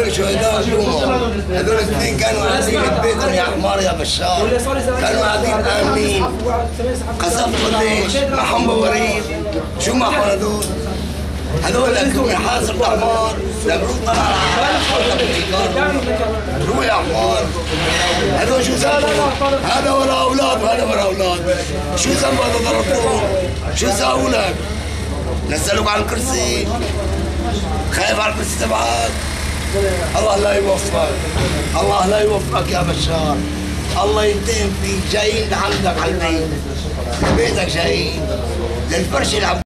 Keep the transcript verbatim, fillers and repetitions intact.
هذول شهداء الجمعة، هذول الاثنين كانوا قاعدين ببيتهم يا حمار يا بشار، كانوا قاعدين آمنين، قصفوا ليش؟ معهم بواريد، شو معهم هذول؟ هذول لكم حاسب الحمار، المفروض طلع على روح يا حمار، هذول شو ذنبهم؟ هذا ورا أولاد وهذا ورا أولاد، شو ذنب هذا ضربتهم؟ شو ساووا لك؟ نزلوك على الكرسي، خايف على الكرسي تبعك؟ الله لا يوفقك، الله لا يوفقك يا بشار، الله ينتقم فيك، جايين لعندك على البيت، بيتك جايين، للفرش اللي عم